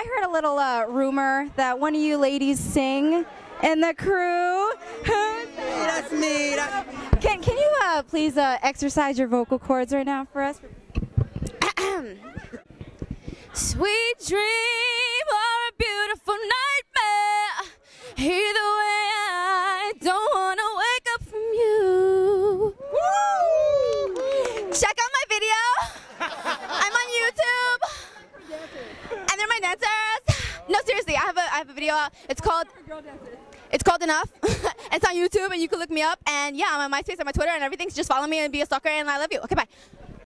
I heard a little rumor that one of you ladies sing in the crew. That's me. Can you please exercise your vocal cords right now for us? Sweet dream or a beautiful nightmare. Either way, I don't want to wake up from you. Woo! Check out my video. I'm on YouTube. And they're my dancers. No, seriously, I have a video out. It's called Enough. It's on YouTube, and you can look me up. And yeah, I'm on MySpace and my Twitter and everything. So just follow me and be a stalker. And I love you. Okay, bye.